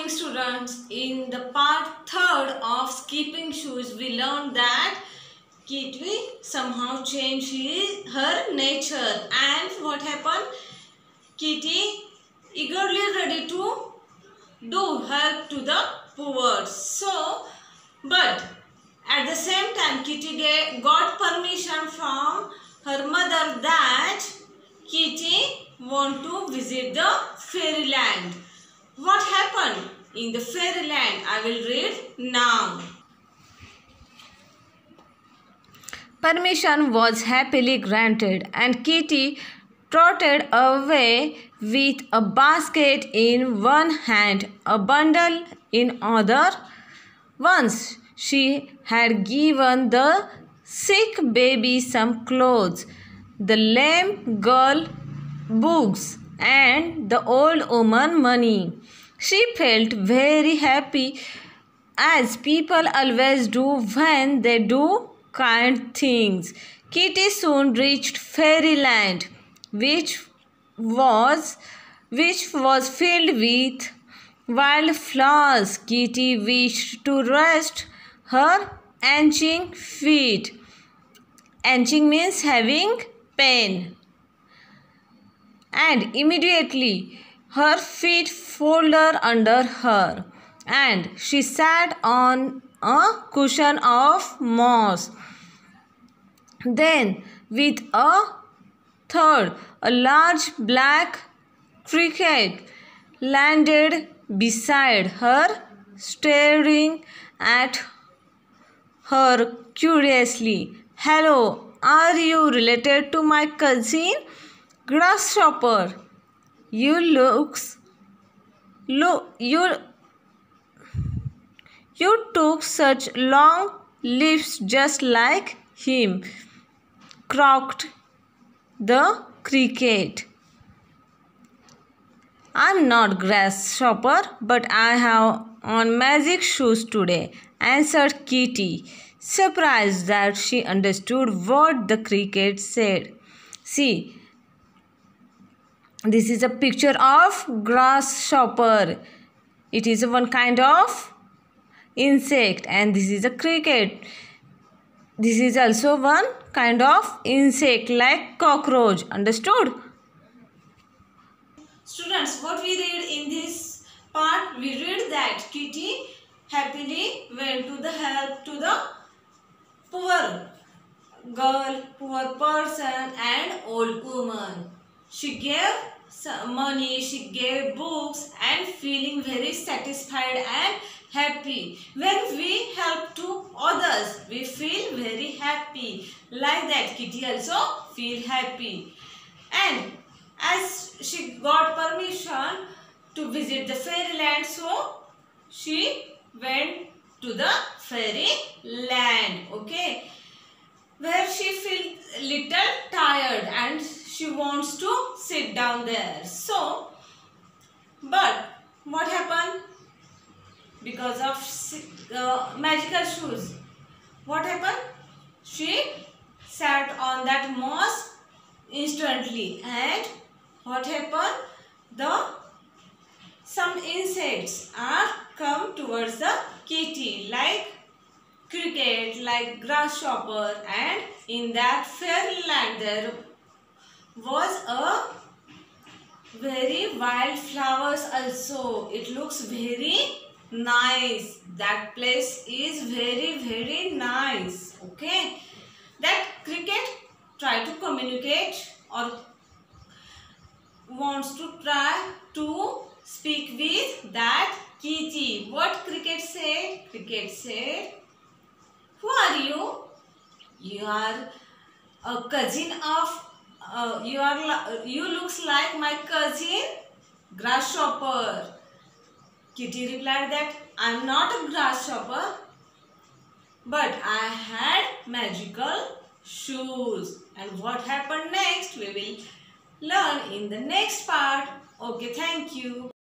morning, students. In the part 3rd of skipping shoes, we learned that Kitty somehow changed her nature. And what happened? Kitty eagerly ready to do help to the poor. But at the same time, Kitty got permission from her mother that Kitty want to visit the fairyland. What happened in the fairyland? I will read now. Permission was happily granted, and Kitty trotted away with a basket in one hand, a bundle in other. Once she had given the sick baby some clothes, the lame girl books, and the old woman money. She felt very happy, as people always do when they do kind things. Kitty soon reached fairyland, which was filled with wildflowers. Kitty wished to rest her aching feet. Aching means having pain. And immediately her feet folded under her, and she sat on a cushion of moss. Then, with a third, a large black cricket landed beside her, staring at her curiously. "Hello, are you related to my cousin, Grasshopper? You took such long leaps just like him," croaked the cricket. "I'm not Grasshopper, but I have on magic shoes today," answered Kitty, surprised that she understood what the cricket said. See, this is a picture of grasshopper. It is one kind of insect, and this is a cricket. This is also one kind of insect like cockroach. Understood? Students, what we read in this part? We read that Kitty happily went to the help to the poor girl, poor person and old woman. She gave some money, she gave books, and feeling very satisfied and happy. When we help to others, we feel very happy. Like that, Kitty also feel happy. And as she got permission to visit the fairyland, so she went to the fairyland, okay, where she feels little tired and she wants to sit down there. So, but what happened? Because of magical shoes, what happened? She sat on that moss instantly, and what happened? Some insects are come towards the kitty, like cricket, like grasshopper, and in that fairyland there was a very wild flowers also. It looks very nice. That place is very nice. Okay, that cricket try to communicate or wants to try to speak with that kitty. What cricket said? Cricket said, "Who are you? You are a cousin of you looks like my cousin Grasshopper." Kitty replied that, "I'm not a grasshopper, but I had magical shoes." And what happened next, we will learn in the next part. Okay, thank you.